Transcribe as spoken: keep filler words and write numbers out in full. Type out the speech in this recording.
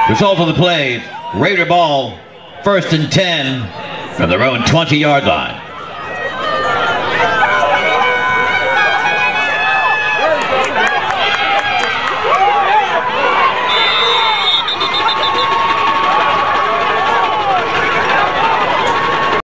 Result of the play, Raider ball, first and ten from their own twenty-yard line.